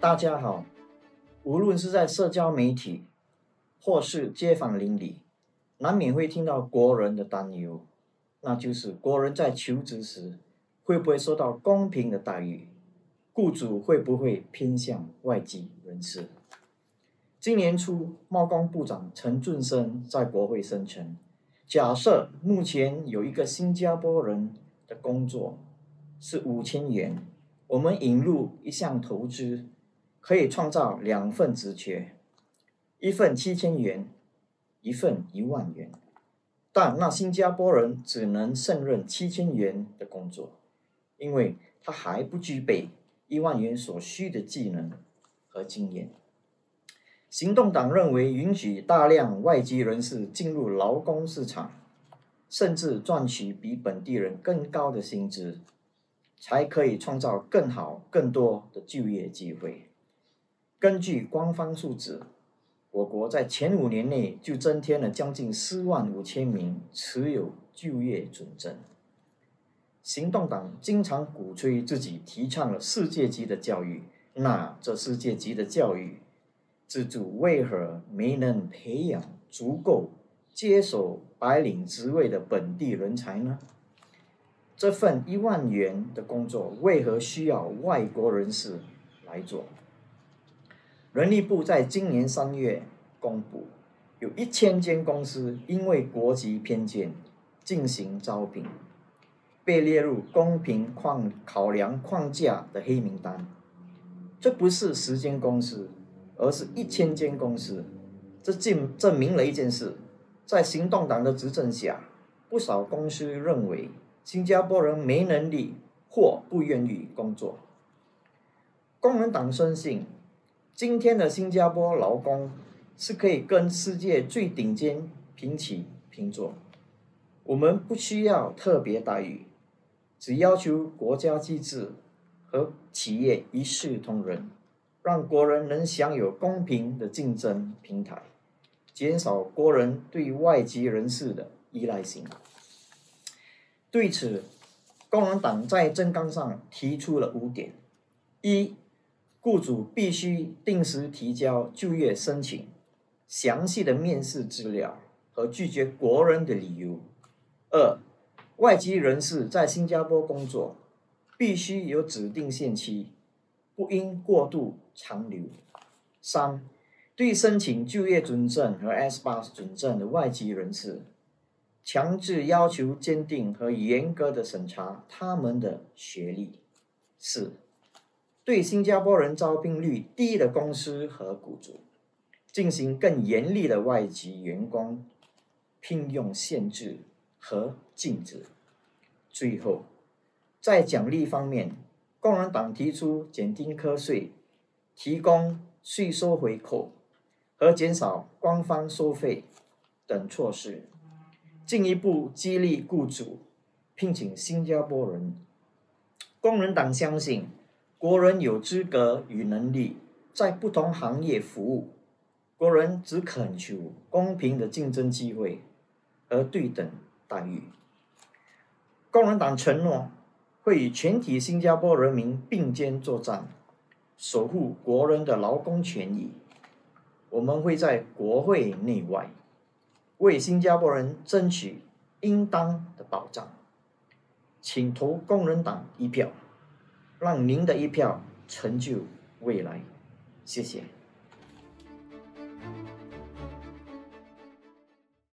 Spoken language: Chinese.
大家好，无论是在社交媒体或是街坊邻里，难免会听到国人的担忧，那就是国人在求职时会不会受到公平的待遇，雇主会不会偏向外籍人士。今年初，贸工部长陈俊生在国会声称，假设目前有一个新加坡人的工作是5000元，我们引入一项投资，可以创造2份职缺，一份7000元，一份1万元。但那新加坡人只能胜任7000元的工作，因为他还不具备1万元所需的技能和经验。行动党认为，允许大量外籍人士进入劳工市场，甚至赚取比本地人更高的薪资，才可以创造更好、更多的就业机会。根据官方数字，我国在前5年内就增添了将近45000名持有就业准证。行动党经常鼓吹自己提倡了世界级的教育，那这世界级的教育制度为何没能培养足够接手白领职位的本地人才呢？这份1万元的工作为何需要外国人士来做？人力部在今年3月公布，有1000间公司因为国籍偏见进行招聘，被列入公平考量框架的黑名单。这不是10间公司，而是1000间公司。这证明了一件事，在行动党的执政下，不少公司认为新加坡人没能力或不愿意工作。工人党深信，今天的新加坡劳工是可以跟世界最顶尖平起平坐。我们不需要特别待遇，只要求国家机制和企业一视同仁，让国人能享有公平的竞争平台，减少国人对外籍人士的依赖性。对此，工人党在政纲上提出了5点：一、雇主必须定时提交就业申请、详细的面试资料和拒绝国人的理由。2、外籍人士在新加坡工作必须有指定限期，不应过度长留。3、对申请就业准证和 S8 准证的外籍人士，强制要求坚定和严格的审查他们的学历。4、对新加坡人招聘率低的公司和雇主，进行更严厉的外籍员工聘用限制和禁止。最后，在奖励方面，工人党提出减低课税、提供税收回扣和减少官方收费等措施，进一步激励雇主聘请新加坡人。工人党相信，国人有资格与能力在不同行业服务，国人只恳求公平的竞争机会和对等待遇。工人党承诺会与全体新加坡人民并肩作战，守护国人的劳工权益。我们会在国会内外为新加坡人争取应当的保障。请投工人党1票，让您的1票成就未来。谢谢。